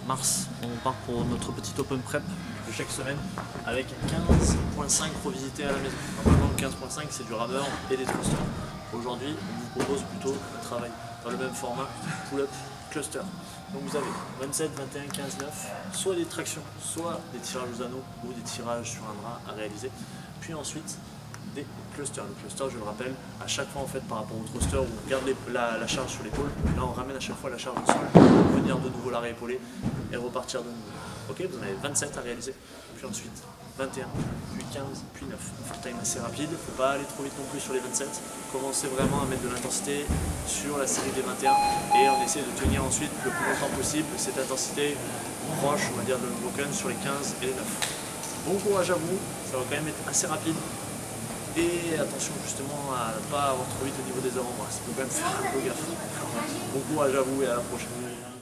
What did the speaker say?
mars, on part pour notre petit open prep de chaque semaine avec un 15.5 revisité à la maison. Normalement, le 15.5 c'est du rameur et des thrusters. Aujourd'hui, on vous propose plutôt un travail dans le même format, pull-up, cluster. Donc vous avez 27, 21, 15, 9, soit des tractions, soit des tirages aux anneaux ou des tirages sur un bras à réaliser. Puis ensuite, des clusters. Le cluster, je le rappelle, à chaque fois en fait par rapport au thruster où on garde la charge sur l'épaule, là on ramène à chaque fois la charge au sol, venir de nouveau la réépauler et repartir de nouveau. Ok, vous en avez 27 à réaliser, puis ensuite 21, puis 15, puis 9. On fait un time assez rapide, il ne faut pas aller trop vite non plus sur les 27. Commencez vraiment à mettre de l'intensité sur la série des 21 et on essaie de tenir ensuite le plus longtemps possible cette intensité proche, on va dire, de l'unbroken sur les 15 et les 9. Bon courage à vous, ça va quand même être assez rapide. Et attention justement à ne pas avoir trop vite au niveau des avant-bras, ça peut quand même faire un peu gaffe. Bon courage à vous et à la prochaine.